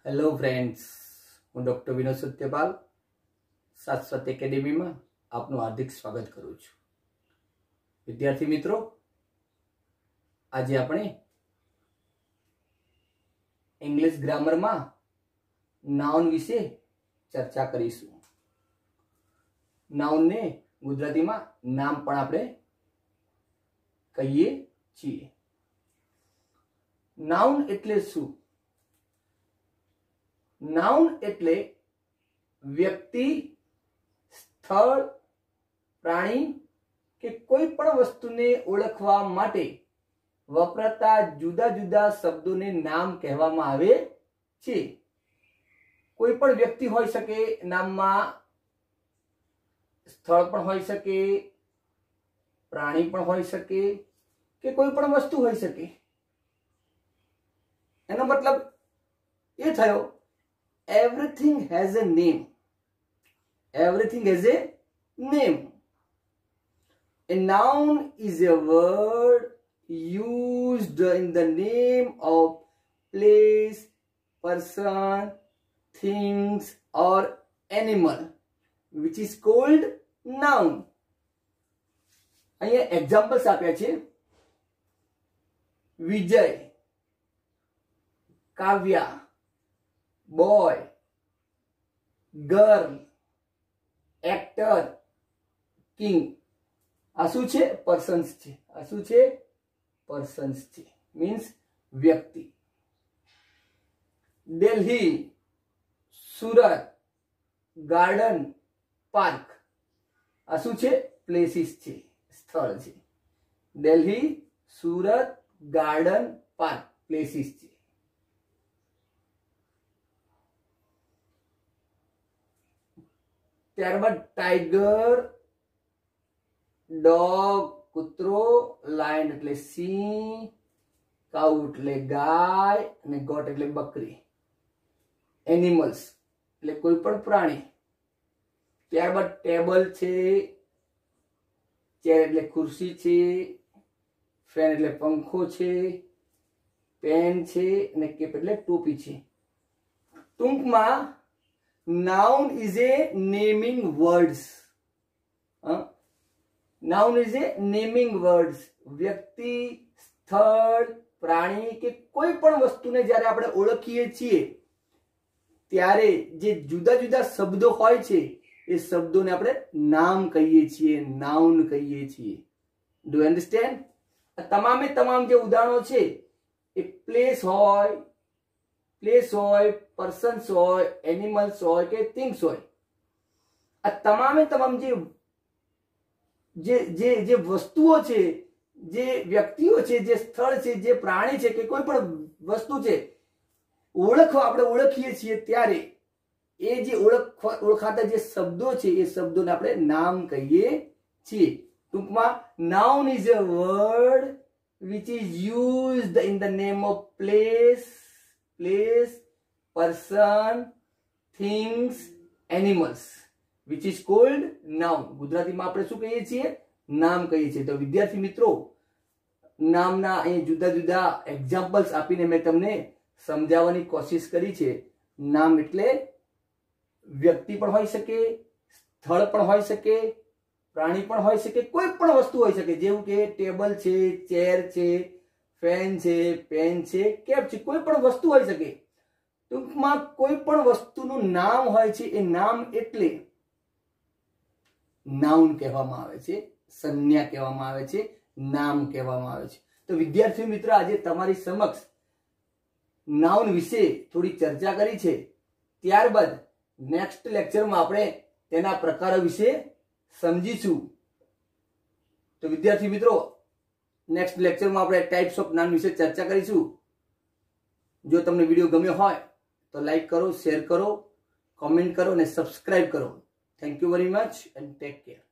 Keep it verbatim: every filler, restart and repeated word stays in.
Hello friends, હું doctor Vinod Satyapal Shashwat એકેડેમીમાં આપનું હાર્દિક સ્વાગત કરું છું. વિદ્યાર્થી મિત્રો, આજે આપણે ઇંગ્લિશ ગ્રામરમાં નાઉન વિશે ચર્ચા કરીશું. નાઉનને ગુજરાતીમાં નામ પણ આપણે કહીએ છીએ. નાઉન એટલે શું? નાઉન એટલે વ્યક્તિ, સ્થળ, પ્રાણી કે કોઈ પણ વસ્તુને ઓળખવા માટે વપરાતા જુદા જુદા શબ્દોને નામ કહેવામાં આવે છે. કોઈ પણ વ્યક્તિ હોઈ શકે, નામમાં સ્થળ પણ હોઈ શકે, પ્રાણી પણ હોઈ શકે કે કોઈ પણ વસ્તુ હોઈ શકે. એનો મતલબ એ થયો, everything has a name. Everything has a name. A noun is a word used in the name of place, person, things or animal, which is called noun. અહીંયા એક્ઝામ્પલ્સ આપ્યા છે. વિજય, કાવ્યા, boy, girl, actor, king. આ શું છે? Persons છે. આ શું છે? પર્સન્સ છે. મીન્સ વ્યક્તિ. Delhi, Surat, garden, park. આ શું છે? પ્લેસીસ છે, સ્થળ છે. Delhi, Surat, garden, park, places છે. ત્યારબાદ ટાઈગર, ડોગ કૂતરો, લાયન એટલે સિંહ, કાઉ એટલે ગાય અને ગોટ એટલે બકરી. એનિમલ્સ એટલે કોઈ પણ પ્રાણી. ત્યારબાદ ટેબલ છે, ચેર એટલે ખુરશી છે, ફેન એટલે પંખો છે, પેન છે અને કેપ એટલે ટોપી છે. ટૂંકમાં noun is a naming words. huh? Noun is a naming words. વ્યક્તિ, સ્થળ, પ્રાણી કે કોઈ પણ વસ્તુને જ્યારે આપણે ઓળખીએ છીએ ત્યારે જે જુદા જુદા શબ્દો હોય છે એ શબ્દોને આપણે નામ કહીએ છીએ, નાઉન કહીએ છીએ. Do you understand? તમામે તમામ જે ઉદાહરણો છે એ પ્લેસ હોય, પ્લેસ હોય, પર્સન્સ હોય, એનિમલ્સ હોય કે થિંગ્સ હોય. આ તમામે તમામ જે જે જે વસ્તુઓ છે, જે વ્યક્તિઓ છે, જે સ્થળ છે, જે પ્રાણી છે કે કોઈ પણ વસ્તુ છે, ઓળખવા આપણે ઓળખીએ છીએ ત્યારે એ જે ઓળખ ઓળખાતા જે શબ્દો છે એ શબ્દોને આપણે નામ કહીએ છીએ. ટૂંકમાં noun is a word which is used in the name of place, place, person, things, animals, which is called noun. ગુજરાતીમાં આપણે શું કહીએ છીએ? નામ કહીએ છીએ. તો વિદ્યાર્થી મિત્રો, નામના અહીં જુદા જુદા એક્ઝામ્પલ્સ આપીને મેં તમને સમજાવવાની કોશિશ કરી છે. નામ એટલે વ્યક્તિ પણ હોઈ શકે, સ્થળ પણ હોઈ શકે, પ્રાણી પણ હોઈ શકે, કોઈ પણ વસ્તુ હોઈ શકે. જેવું કે ટેબલ છે, ચેર છે, ફેન છે, પેન છે, કેપ છે, કોઈ પણ વસ્તુ હોઈ શકે. ટૂંકમાં કોઈ પણ વસ્તુનું નામ હોય છે એ નામ એટલે નાઉન કહેવામાં આવે છે, સંજ્ઞા કહેવામાં આવે છે, નામ કહેવામાં આવે છે. તો વિદ્યાર્થી મિત્ર, આજે તમારી સમક્ષ નાઉન વિશે થોડી ચર્ચા કરી છે. ત્યારબાદ નેક્સ્ટ લેક્ચરમાં આપણે તેના પ્રકારો વિશે સમજીશું. તો વિદ્યાર્થી મિત્રો, નેક્સ્ટ લેક્ચરમાં આપણે ટાઈપ્સ ઓફ નાઉન વિશે ચર્ચા કરીશું. જો તમને વિડીયો ગમ્યો હોય તો લાઈક કરો, શેર કરો, કોમેન્ટ કરો અને સબસ્ક્રાઇબ કરો. Thank you very much and take care.